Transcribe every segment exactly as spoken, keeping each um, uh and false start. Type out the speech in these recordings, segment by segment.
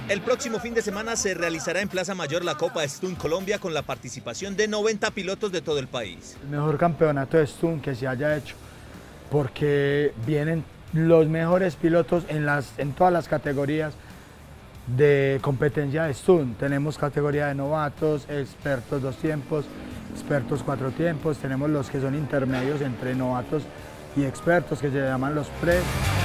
El próximo fin de semana se realizará en Plaza Mayor la Copa Stunt Colombia con la participación de noventa pilotos de todo el país. El mejor campeonato de Stunt que se haya hecho, porque vienen los mejores pilotos en, las, en todas las categorías de competencia de Stunt. Tenemos categoría de novatos, expertos dos tiempos, expertos cuatro tiempos, tenemos los que son intermedios entre novatos y expertos que se llaman los pre.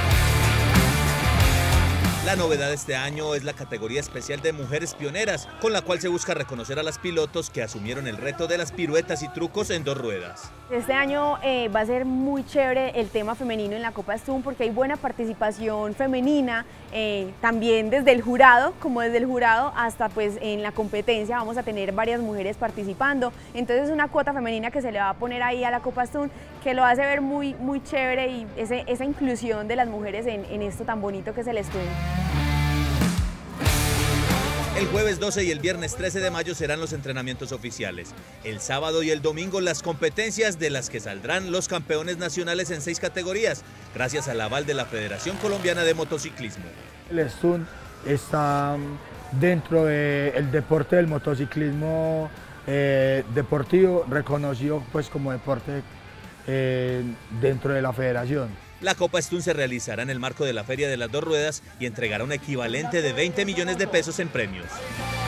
La novedad de este año es la categoría especial de mujeres pioneras, con la cual se busca reconocer a las pilotos que asumieron el reto de las piruetas y trucos en dos ruedas. Este año eh, va a ser muy chévere el tema femenino en la Copa Stunt porque hay buena participación femenina, eh, también desde el jurado, como desde el jurado hasta pues en la competencia vamos a tener varias mujeres participando. Entonces es una cuota femenina que se le va a poner ahí a la Copa Stunt que lo hace ver muy, muy chévere y ese, esa inclusión de las mujeres en, en esto tan bonito que es el Stunt. El jueves doce y el viernes trece de mayo serán los entrenamientos oficiales. El sábado y el domingo las competencias de las que saldrán los campeones nacionales en seis categorías, gracias al aval de la Federación Colombiana de Motociclismo. El Stunt está dentro del deporte del motociclismo eh, deportivo, reconocido pues como deporte eh, dentro de la federación. La Copa Stunt se realizará en el marco de la Feria de las Dos Ruedas y entregará un equivalente de veinte millones de pesos en premios.